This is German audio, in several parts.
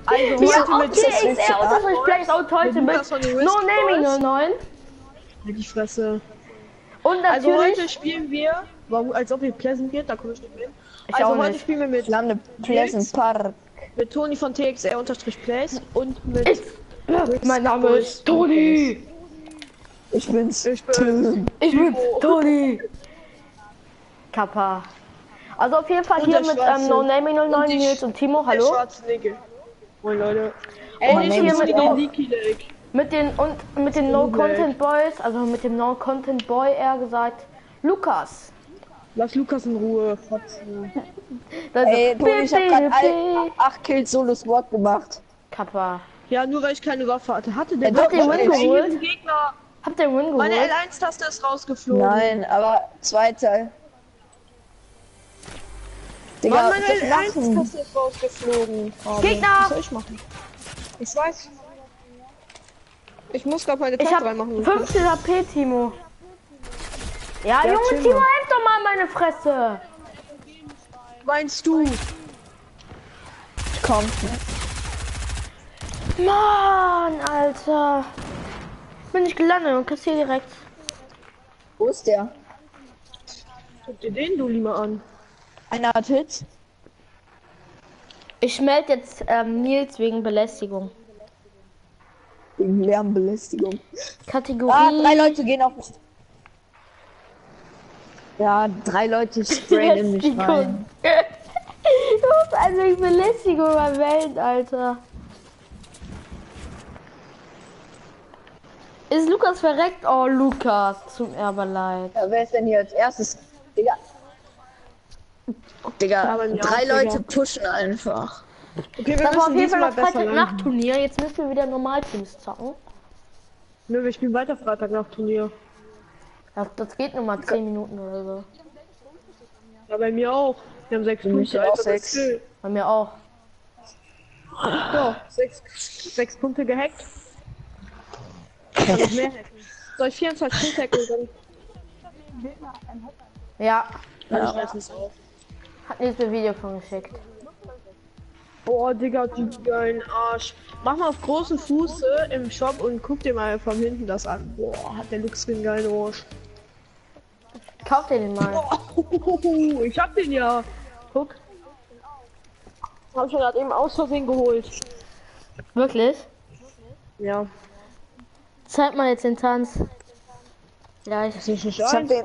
Also Hier heute auf mit TXR-Plays und heute mit No Naming 09. Die Fresse. Und Also natürlich, heute spielen wir, als ob ihr Pleasant geht, da komme ich nicht mehr hin. Ich Also auch heute nicht. spielen wir mit Lande Pleasant Park. mit Toni von TXR-Plays und mit mein Name ist Toni. Ich bin's. Ich bin Ich bin Toni. Kappa. Also auf jeden Fall Und hier der mit Schwarze. No Naming 09, Und die Nils und Timo, der hallo. schwarze Nigge. Moin Leute. Und ich hier bin mit Toni Leaky Lake. mit den No Content Boys, also mit dem No Content Boy eher gesagt, Lukas. Lass Lukas in Ruhe. Fotzen. Ey, Toni, ich hab grad 8 Kills Solo Squad gemacht. Kappa. Ja, nur weil ich keine Waffe hatte. Hatte der Habt ihr Win geholt? Ey, Gegner. Habt ihr Win Meine geholt? L1-Taste ist rausgeflogen. Nein, aber zweiter. Digga, Mann, meine was machen? L1-Taste ist rausgeflogen. Oh, Gegner! Was soll ich machen? Ich weiß. Ich muss gerade meine Ich Taste hab reinmachen. 15 HP, Timo. Ja, Ja, Junge, chill Timo, mal. helf doch mal meine Fresse. Meinst du? Komm. Mann, Alter. Bin ich gelandet und kassier direkt. Wo ist der? Guck dir den Dulli mal an. Einer hat Hits. Ich melde jetzt Nils wegen Belästigung. Wegen Lärmbelästigung. Kategorie. Ah, 3 Leute gehen auf mich. Ja, 3 Leute sprayen in mich rein. Du musst also Belästigung erwähnt, Alter. Ist Lukas verreckt? Oh, Lukas, tut mir aber leid. Ja, wer ist denn hier als erstes? Digga. Digga, bei mir 3 auch, Leute Digga. pushen einfach. Okay, wir Das war auf müssen jeden Fall diesmal das besser Freitagnacht-Turnier. Jetzt müssen wir wieder Normalteams zocken. Nö, wir spielen weiter Freitag nach Turnier. Das geht nur mal 10 Minuten oder so. Ja, bei mir auch. Wir haben 6 Für mich Punkte. auch Alter, das 6. ist cool. Bei mir auch. So, 6 Punkte gehackt. Kann ich mehr hacken. Soll ich 24 Punkte hacken? Ja, Dann ich weiß nicht auf. hat Nils mir Video von geschickt. Boah, Digga, du geilen Arsch. Mach mal auf großen Fuße im Shop und guck dir mal von hinten das an. Boah, hat der Luxskin einen geilen Arsch. Kauf dir den mal. Oh, ich hab den ja. Guck. Hab ich gerade eben aus Versehen geholt. Wirklich? Ja. Zeig mal jetzt den Tanz. Ja, ich. Ich hab den.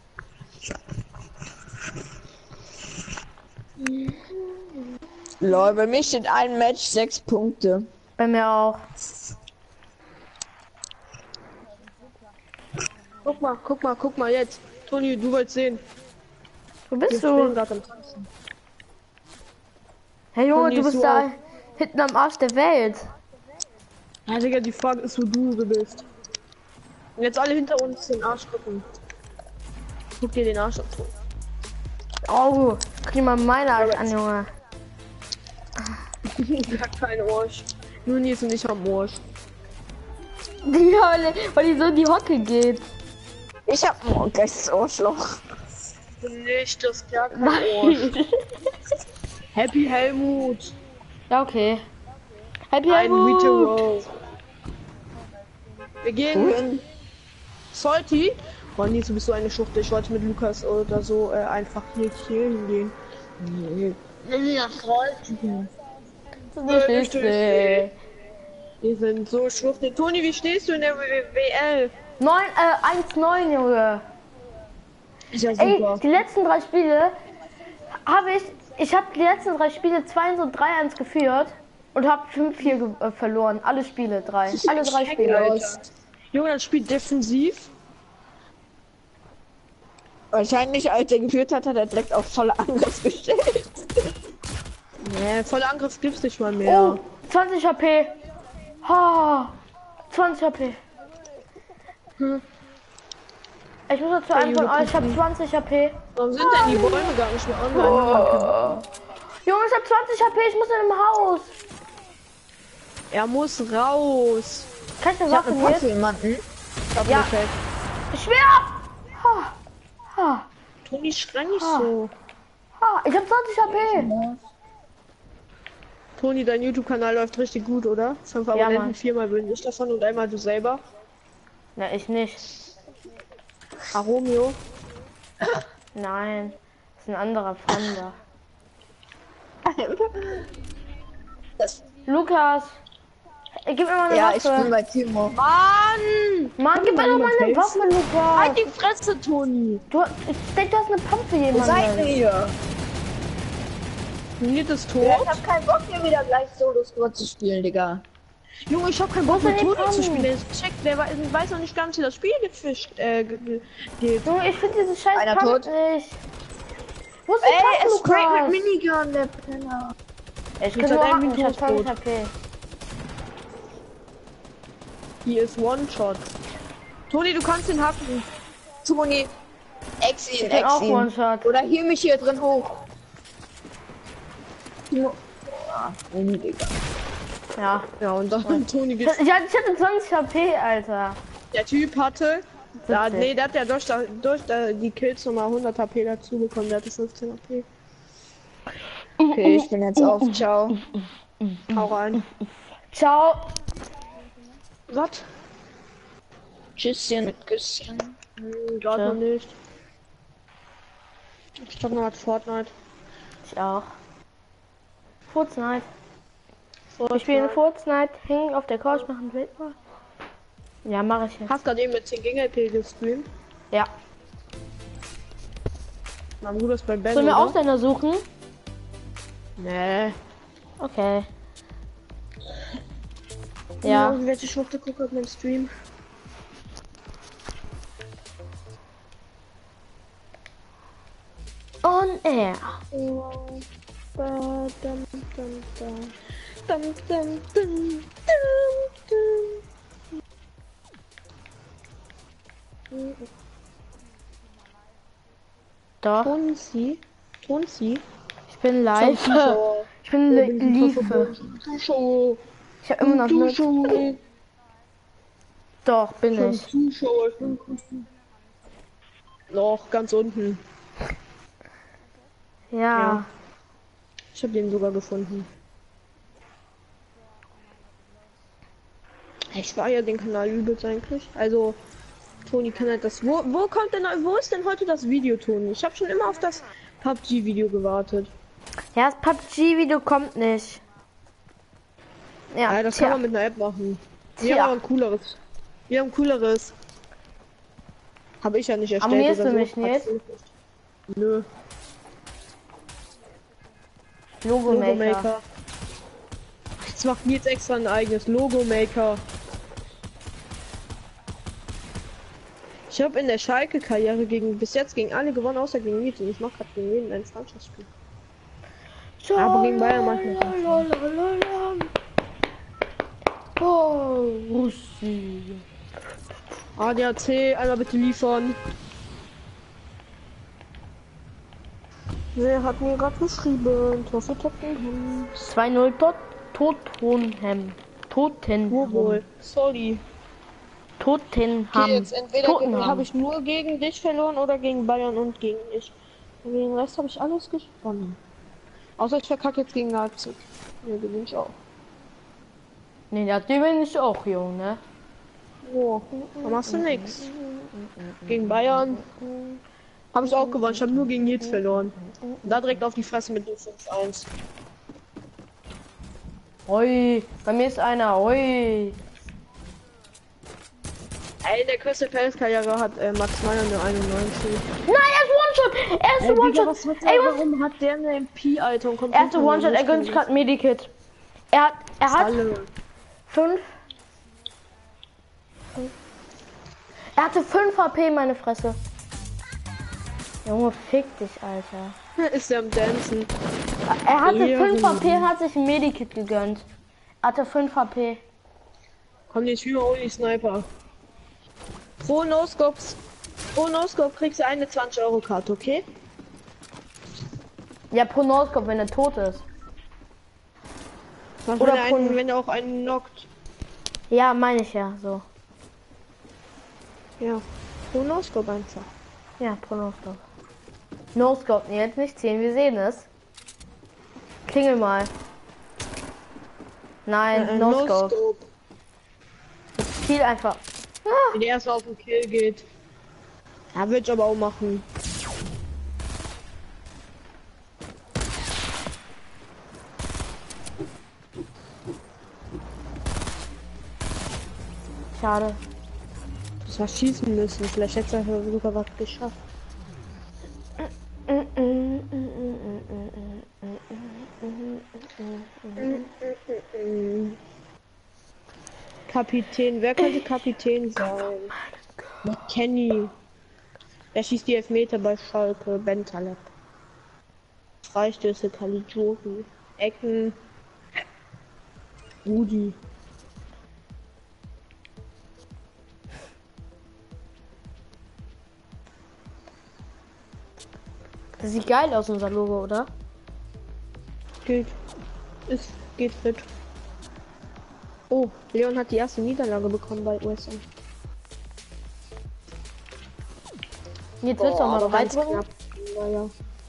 Lol, bei mir steht ein Match 6 Punkte. Bei mir auch. Guck mal jetzt. Toni, du wolltest sehen. Wo Wir bist stehen du? gerade am Tanzen. Hey Junge, Toni du ist bist so da auf. hinten am Arsch der Welt. Ja, Digga, die Frage ist, wo du bist. Und jetzt alle hinter uns den Arsch gucken. Guck dir den Arsch an. Oh, guck dir mal meine Arsch an, Junge. Ich hab keinen Arsch. Nur Nils und ich haben Arsch. Ja, weil die so in die Hocke geht. Ich hab ein geiles Arschloch. Nicht, das ist gar kein Arsch. Nein. Happy Helmut. Ja, okay. Happy Ein Helmut. Meteor. Wir gehen Salty. Boah, Nils, du bist so eine Schuchte. Ich wollte mit Lukas oder so einfach hier hingehen. Nee. Ja, Salty. Das ist nicht lustig. Wir sind so Schwuchtel. Toni, wie stehst du in der WL? 1-9, Junge. Ist ja Ey, super. die letzten 3 Spiele ich habe die letzten 3 Spiele 2-1 und 3-1 geführt und habe 5-4 verloren. Alle Spiele 3. Alle 3 Spiele. Alter. Junge, das spielt defensiv. Wahrscheinlich, als er geführt hat, hat er direkt auf volle Angriff gestellt. Nee, voller Angriff gibt's nicht mal mehr. Oh, 20 HP. Ha, 20 HP. Ich muss noch zu einem von euch, ich habe 20 HP. Warum sind denn die Bäume gar nicht mehr online? Junge, ich habe 20 HP, ich muss in einem Haus. Er muss raus. Kann ich eine Ich hab Waffe eine jetzt? Waffe jemanden. Ja. Ich schwör! Ha, ha, Toni, schrei nicht Ah. so. ha, ich habe 20 HP. Toni, dein YouTube-Kanal läuft richtig gut, oder? 5 Ja, Abonnenten, Mann. 4-mal bin ich davon und einmal du selber. Na, ich nicht. Aromio. Nein. Das ist ein anderer Panda. Das, Lukas! Gib mir mal eine ja, ich bin Waffe. bei Timo. Mann! Mann, gib mir doch mal eine helfen? Waffe, Lukas! Halt die Fresse, Toni! Ich denke, du hast eine Pump für Wo seid jemanden. ihr? Nils ist tot. Ja, ich hab keinen Bock hier wieder gleich Solo-Squad zu spielen, Digga. Junge, ich hab keinen Bock Wo mit ist denn Toni die zu Pump? spielen. Der weiß noch nicht ganz, wie das Spiel gefischt geht. Junge, ich finde diese scheiß Einer Pump tot. nicht. Wo ist die Ey, Pump, es sprayt mit Lukas? Minigun, der Penner. Ich Mit kann nur seinem hacken, ich hab 20 Mikrofon. HP. Hier ist One-Shot. Toni, du kannst ihn hacken. Toni, Exin, Ich bin auch Exin. One-Shot. Oder hier mich hier drin hoch. Timo. Digga. Ja. Ja, und dann Toni geht. Ich hatte 20 HP, Alter. Der Typ hatte. Witzig. Nee, der hat ja durch die Kills nochmal 100 HP dazu bekommen. Der hatte 15 HP. Okay, ich bin jetzt auf. Ciao. Hau rein. Ciao. Was? Tschüsschen mit Küsschen. Gerade Ja. noch nicht. Ich glaube noch Fortnite. Ich auch. Fortnite. Ich spiele Fortnite, hängen auf der Couch, machen ein Bild mal. Ja, mache ich jetzt. Hast gerade eben mit 10 GP gestreamt. Ja. Mein Bruder ist bei Ben. Sollen wir oder? Ausländer suchen? Nee. Okay. Ja. Welche Schwuchte guckt auf meinem Stream? On air. Doch, Tonsi. ich bin live. Ich bin live. Zuschauer. Ich habe immer noch nur. Zuschauer. Doch, bin ich. Zuschauer. Noch ganz unten. Ja. Ich habe den sogar gefunden. Ich war ja den Kanal übelst eigentlich. Also Toni kann halt das. Wo ist denn heute das Video, Toni? Ich habe schon immer auf das PUBG-Video gewartet. Ja, das PUBG-Video kommt nicht. Ja, Das tja. kann man mit einer App machen. Tja. Wir haben ein cooleres. Wir haben ein cooleres. Habe ich ja nicht erstellt. Abonnierst oder du so. mich nicht? Nö. Logo-Maker. Jetzt macht mir jetzt extra ein eigenes Logo-Maker. Ich habe in der Schalke-Karriere bis jetzt gegen alle gewonnen, außer gegen Nils. Und ich mache gerade gegen jeden ein Freundschaftsspiel. Aber gegen Bayern manchmal. Oh, Russi. ADAC, einmal bitte liefern. Wer hat mir gerade geschrieben? Tor für Tottenham. 2-0 Tottenham. Wo wohl? Sorry. Tottenham. Okay, jetzt entweder Tottenham. habe ich nur gegen dich verloren oder gegen Bayern und gegen dich. Und gegen den Rest habe ich alles gewonnen. Außer ich verkacke jetzt gegen Leipzig. Ja, gewinne ich auch. Nee, das bin ich auch, Junge. Oh, da machst du nix. Gegen Bayern habe ich auch gewonnen. Ich habe nur gegen Nils verloren. Da direkt auf die Fresse mit dem 5-1. Oi, bei mir ist einer. Oi. Ey, der Crystal Palace Karriere hat Max Meyer eine 91. Nein, er ist One-Shot. Er ist Digga, One-Shot. was hat Ey, der, was? warum hat der eine MP, Alter? Und kommt Erste hinter mir One-Shot, er nicht gönnt sich hin? gerade ein Medikit. Er hat Alle. 5. Er hatte 5 HP, meine Fresse. Junge, fick dich, Alter. Ist der am Dancen? Er hatte Ehrenmann. 5 HP, hat sich ein Medikit gegönnt. Er hatte 5 HP. Komm nicht über ohne Sniper. Pro No-Scope kriegst du eine 20-Euro-Karte, okay? Ja, pro No-Scope, wenn er tot ist. Was, Oder wenn er auch einen knockt. Ja, meine ich ja, so. Ja. Pro No-Scope einfach. Ja, pro No-Scope. No-Scope, nee, jetzt nicht ziehen, wir sehen es. Klingel mal. Nein, no scope. Viel einfach. Wenn der erste auf den Kill geht. Ja, würde ich aber auch machen. Schade. Das war schießen müssen. Vielleicht hätte er sogar was geschafft. Kapitän, wer könnte Kapitän sein? Kenny. Er schießt die Elfmeter bei Schalke, Bentaleb. Freistöße, Caligiuri. Ecken. Rudi. Das sieht geil aus, unser Logo, oder? Geht fit. Oh, Leon hat die erste Niederlage bekommen bei USA. Jetzt willst du auch mal bereit drücken? Ja.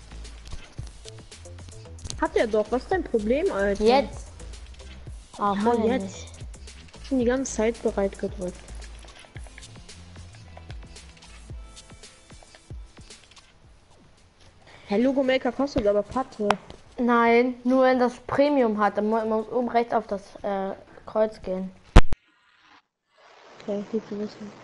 Hat er doch. Was ist dein Problem, Alter? Jetzt. Ah, jetzt. Schon die ganze Zeit bereit gedrückt. Herr Logo Maker kostet aber Patte. Nein, nur wenn das Premium hat, dann muss oben rechts auf das Kreuz gehen. Okay, gut zu wissen.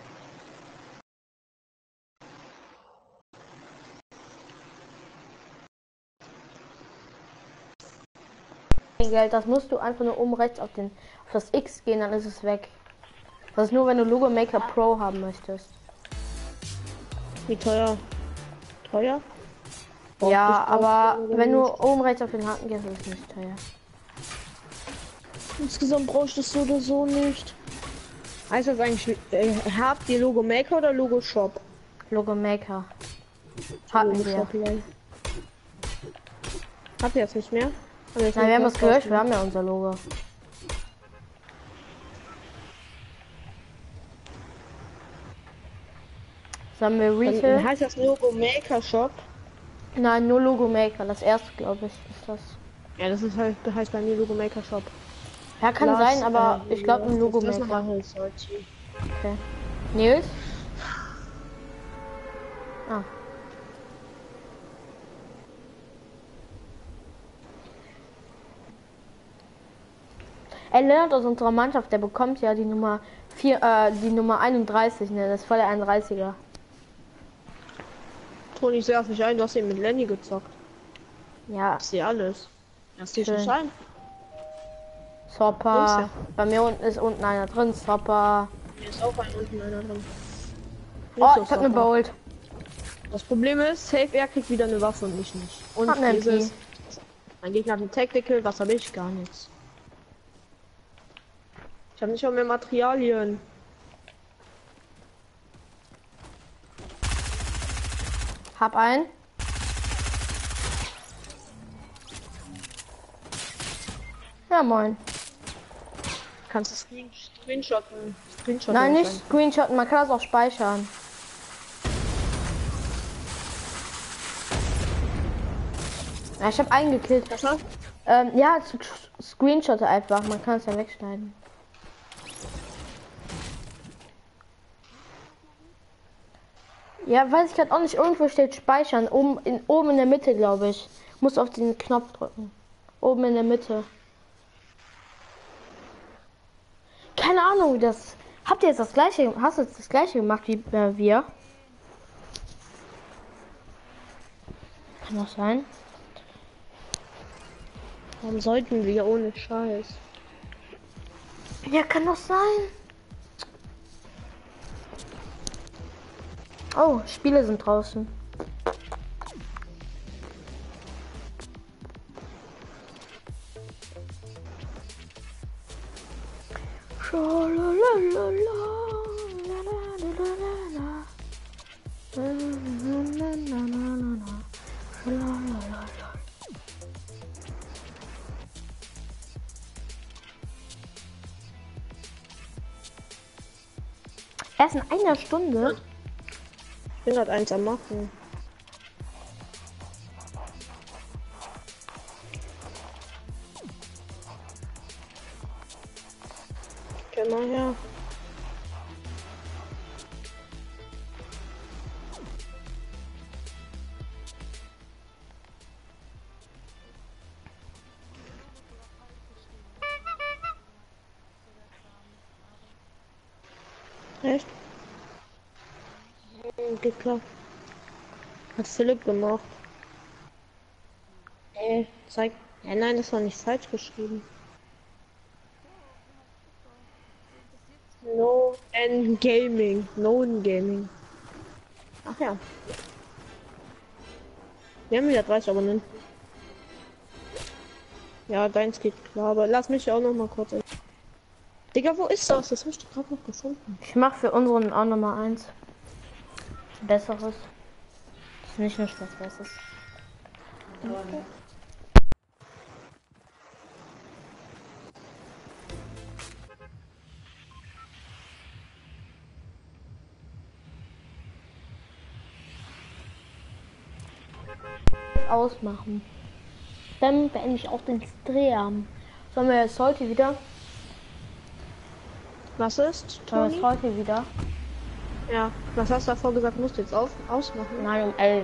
Geld, das musst du einfach nur oben rechts auf das X gehen, dann ist es weg. Das ist nur, wenn du Logo Maker Pro haben möchtest. Wie teuer? Teuer? Ja, aber wenn du oben rechts auf den Haken gehst, ist es nicht teuer. Insgesamt brauchst du es so oder so nicht. Heißt das eigentlich, habt ihr Logo Maker oder Logo Shop? Logo Maker. Hatten wir. Habt ihr jetzt nicht mehr? Nein, wir haben es gelöscht, wir haben ja unser Logo. Sollen wir Retail? Heißt das Logo Maker Shop? Nein, nur Logo Maker. Das erste, glaube ich, ist das. Ja, das ist halt, das heißt bei mir Logo Maker Shop. Ja, kann sein, aber ich glaube ein Logo Maker. Okay. Nils? Ah. Lennart aus unserer Mannschaft, der bekommt ja die Nummer 4, die Nummer 31, ne? Das ist voll der 31er. Toni, ich sehe nicht ein, du hast eben mit Lenny gezockt. Ja. Ich sehe alles. Das steht nicht ein. Sopper. Bei mir ist unten einer drin. Sopper. Hier ist auch unten einer drin. Oh, ich hab eine Bolt. Das Problem ist, Safe er kriegt wieder eine Waffe und ich nicht. Und dieses, mein Gegner hat einen Tactical, was habe ich? Gar nichts. Ich habe nicht mal mehr Materialien. Hab einen. Ja, moin. Kannst du screenshotten? Nein, nicht screenshotten, man kann das auch speichern. Ja, ich habe einen gekillt. Ja, screenshotte einfach, man kann es ja wegschneiden. Ja, weiß ich gerade auch nicht. Irgendwo steht speichern. Oben in der Mitte, glaube ich. Muss auf den Knopf drücken. Oben in der Mitte. Keine Ahnung, wie das. Habt ihr jetzt das gleiche? Hast du jetzt das gleiche gemacht wie wir? Kann das sein? Warum sollten wir ohne Scheiß? Ja, kann doch sein. Oh, Spiele sind draußen. Erst in einer Stunde. Ich bin gerade eins am machen. immer, ja. Echt? Geht klar. Hat Philipp gemacht. Zeig. Ja, nein, das war nicht falsch geschrieben. No and Gaming. No and Gaming. Ach ja. Wir haben wieder 30 Abonnenten. Ja, deins geht klar, aber lass mich auch noch mal kurz. Digga, wo ist das? Das habe ich gerade noch gefunden. Ich mache für unseren auch Nummer 1. Besseres. Das ist nicht nur was Besseres. Okay. Ausmachen. Dann beende ich auch den Stream. Sollen wir jetzt heute wieder? Was ist? Sollen wir es heute wieder? Ja. Was hast du davor gesagt? Musst du jetzt ausmachen? Nein, um 11.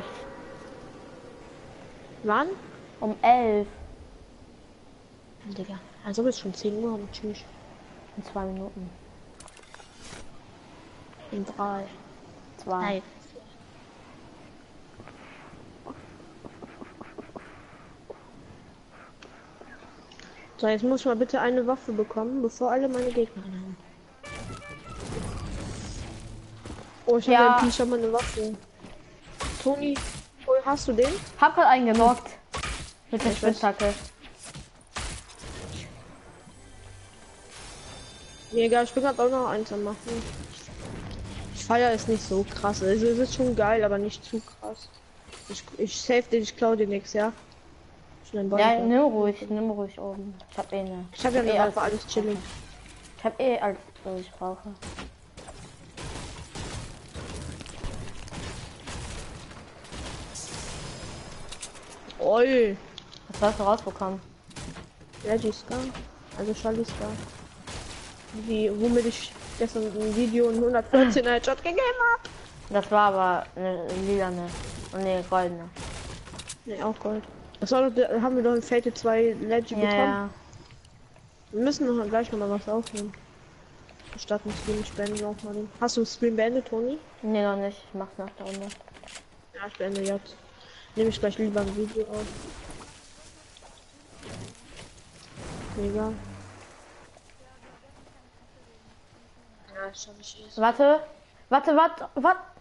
Wann? Um 11. Digga. Also bis schon 10 Uhr. Tschüss. In 2 Minuten. In 3. 2. So, jetzt muss ich mal bitte eine Waffe bekommen, bevor alle meine Gegner haben. Oh, ich Ja. habe schon mal eine Waffe. Toni, wo hast du den? Hab halt einen genockt. Mit der Spitzhacke. Mir egal, ich will gerade auch noch eins am machen. Ich feier es nicht so krass. Also es ist schon geil, aber nicht zu krass. Ich save den, ich klau den nix, ja? Ja, nimm ruhig oben. Ich hab eine. Ich habe ja eine Waffe, alles chillig. Ich hab alles, was ich brauche. Oi! Was hast du rausbekommen? Leggy Scar. Also Charlie Scar. Womit ich gestern ein Video in 114 Headshot gegeben habe. Das war aber eine lilane und eine goldene. Ne, auch Gold. Das war doch, haben wir doch in Fate 2 Leggy bekommen. Ja. Wir müssen noch gleich noch mal was aufnehmen. Statt dem Stream, ich beende auch mal den. Hast du den Stream beendet, Toni? Nee, noch nicht. Ich mach's nach der Runde. Ja, ich beende jetzt. Nehme ich gleich lieber ein Video auf. Egal. Ja, das schaffe ich jetzt. Warte.